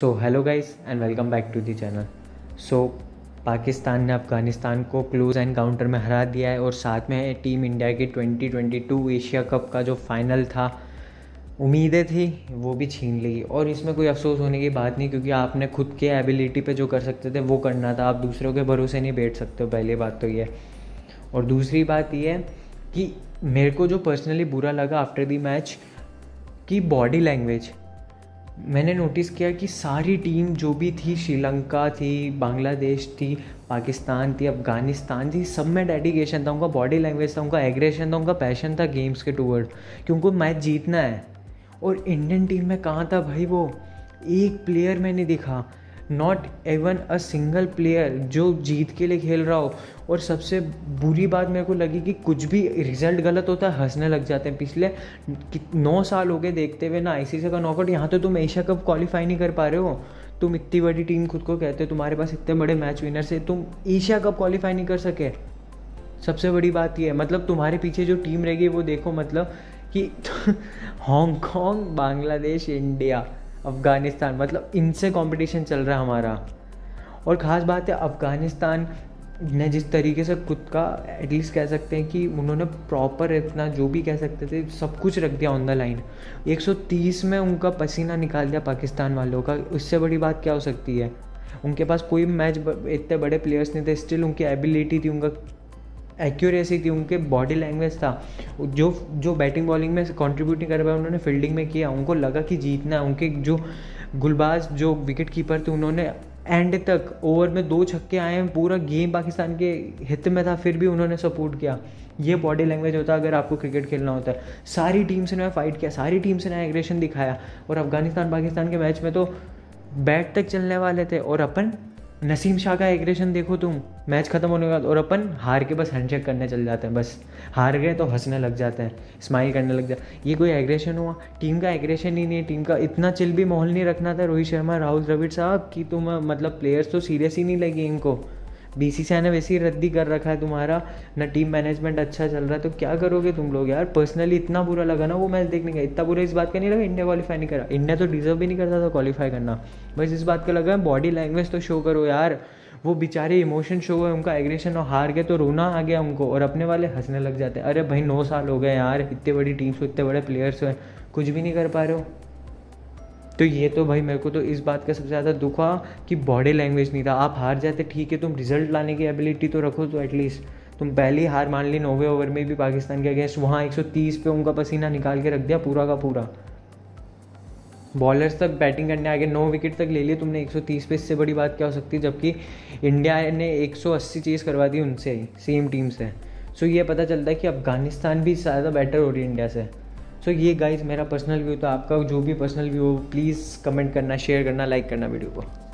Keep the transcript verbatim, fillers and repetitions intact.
So hello guys and welcome back to the channel. So Pakistan ने अफ़गानिस्तान को close encounter में हरा दिया है और साथ में टीम इंडिया की twenty twenty two Asia cup का जो फाइनल था, उम्मीदें थी वो भी छीन ली। और इसमें कोई अफसोस होने की बात नहीं, क्योंकि आपने खुद के एबिलिटी पे जो कर सकते थे वो करना था। आप दूसरों के भरोसे नहीं बैठ सकते हो, पहली बात तो ये। और दूसरी बात ये है कि मेरे को जो पर्सनली बुरा लगा आफ्टर दी मैच की बॉडी लैंग्वेज, मैंने नोटिस किया कि सारी टीम जो भी थी, श्रीलंका थी, बांग्लादेश थी, पाकिस्तान थी, अफ़गानिस्तान थी, सब में डेडिकेशन था, उनका बॉडी लैंग्वेज था, उनका एग्रेशन था, उनका पैशन था गेम्स के टूवर्ड कि उनको मैच जीतना है। और इंडियन टीम में कहाँ था भाई वो? एक प्लेयर में नहीं दिखा, not even a single player जो जीत के लिए खेल रहा हो। और सबसे बुरी बात मेरे को लगी कि कुछ भी रिजल्ट गलत होता है हंसने लग जाते हैं। पिछले नौ साल हो गए देखते हुए ना आईसीसी का नॉकआउट, यहाँ तो तुम एशिया कप क्वालिफाई नहीं कर पा रहे हो। तुम इतनी बड़ी टीम खुद को कहते हो, तुम्हारे पास इतने बड़े मैच विनर से तुम एशिया कप क्वालिफाई नहीं कर सके। सबसे बड़ी बात यह है, मतलब तुम्हारे पीछे जो टीम रहेगी वो देखो, मतलब कि हांगकॉन्ग, बांग्लादेश, इंडिया, अफ़गानिस्तान, मतलब इनसे कंपटीशन चल रहा है हमारा। और ख़ास बात है अफ़गानिस्तान ने जिस तरीके से खुद का एटलीस्ट कह सकते हैं कि उन्होंने प्रॉपर इतना जो भी कह सकते थे सब कुछ रख दिया ऑन द लाइन। एक सौ तीस में उनका पसीना निकाल दिया पाकिस्तान वालों का। उससे बड़ी बात क्या हो सकती है? उनके पास कोई मैच इतने बड़े प्लेयर्स नहीं थे, स्टिल उनकी एबिलिटी थी, उनका एक्यूरेसी थी, उनके बॉडी लैंग्वेज था, जो जो बैटिंग बॉलिंग में कंट्रीब्यूट नहीं कर पाए उन्होंने फील्डिंग में किया। उनको लगा कि जीतना है। उनके जो गुलबाज जो विकेट कीपर थे उन्होंने एंड तक ओवर में दो छक्के आए हैं, पूरा गेम पाकिस्तान के हित में था, फिर भी उन्होंने सपोर्ट किया। ये बॉडी लैंग्वेज होता है अगर आपको क्रिकेट खेलना होता है। सारी टीम से ने फाइट किया, सारी टीम से ने एग्रेशन दिखाया। और अफगानिस्तान पाकिस्तान के मैच में तो बैट तक चलने वाले थे, और अपन नसीम शाह का एग्रेशन देखो तुम मैच ख़त्म होने के बाद, और अपन हार के बस हैंडशेक करने चल जाते हैं। बस हार गए तो हंसने लग जाते हैं, स्माइल करने लग जाते हैं। ये कोई एग्रेशन हुआ? टीम का एग्रेशन ही नहीं है। टीम का इतना चिल भी माहौल नहीं रखना था रोहित शर्मा, राहुल द्रविड़ साहब, कि तुम मतलब प्लेयर्स तो सीरियस ही नहीं लगे इनको। बीसीसीआई ने वैसे ही रद्दी कर रखा है तुम्हारा, ना टीम मैनेजमेंट अच्छा चल रहा है, तो क्या करोगे तुम लोग यार? पर्सनली इतना बुरा लगा ना वो मैच देखने का। इतना बुरा इस बात का नहीं लगा इंडिया क्वालिफाई नहीं करा, इंडिया तो डिजर्व भी नहीं करता था क्वालिफाई करना। बस इस बात का लगा बॉडी लैंग्वेज तो शो करो यार। वो बेचारे इमोशन शो है, उनका एग्रेशन, और हार गए तो रोना आ गया उनको, और अपने वाले हंसने लग जाते हैं। अरे भाई नौ साल हो गए यार, इतनी बड़ी टीम से, इतने बड़े प्लेयर्स हैं, कुछ भी नहीं कर पा रहे हो। तो ये तो भाई मेरे को तो इस बात का सबसे ज़्यादा दुख हुआ कि बॉडी लैंग्वेज नहीं था। आप हार जाते ठीक है, तुम रिजल्ट लाने की एबिलिटी तो रखो, तो एटलीस्ट तुम पहली हार मान ली नौवे ओवर में भी पाकिस्तान के अगेंस्ट, वहाँ एक सौ तीस पे उनका पसीना निकाल के रख दिया पूरा का पूरा। बॉलर्स तक बैटिंग करने आगे नौ विकेट तक ले लिए तुमने एक सौ तीस पे, इससे बड़ी बात क्या हो सकती है? जबकि इंडिया ने एक सौ अस्सी चेज़ करवा दी उनसे ही, सेम टीम से। सो ये पता चलता है कि अफगानिस्तान भी ज़्यादा बेटर हो रही है इंडिया से। सो ये गाइज मेरा पर्सनल व्यू था। आपका जो भी पर्सनल व्यू हो प्लीज़ कमेंट करना, शेयर करना, लाइक करना वीडियो को।